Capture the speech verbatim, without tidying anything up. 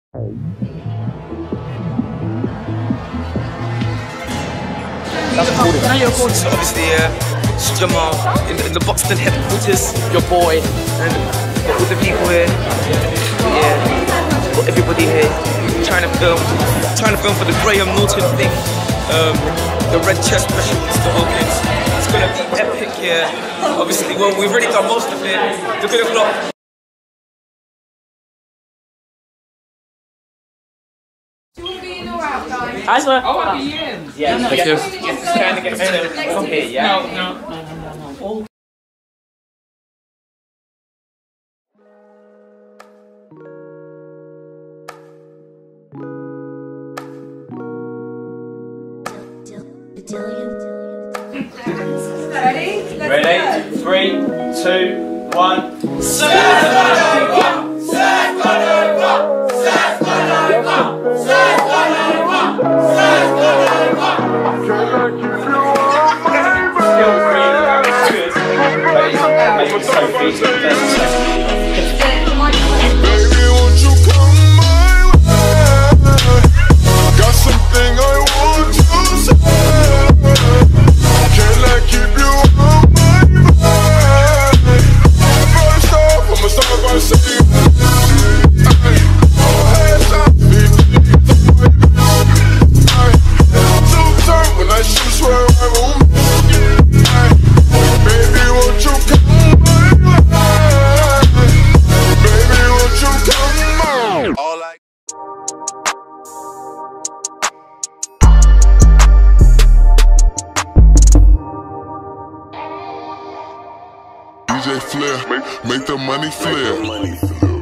Now you're recording. So obviously, uh, Jamal in the, in the Buxton headquarters, your boy, and got all the people here. Yeah, got everybody here trying to film, trying to film for the Graham Norton thing. Um, the red chest special, Mister Hawkins. It's gonna be epic here. Obviously, well, we've already done most of it. Look at the clock. Do you want to be in or out, guys? I swear. I want to be in. Yeah, no, no, thank you. Just trying to get better from here, yeah? No, no, no, no, no, no. Ready? Let's Ready? go. Three, two, one. D J Flair, make, make the money flare.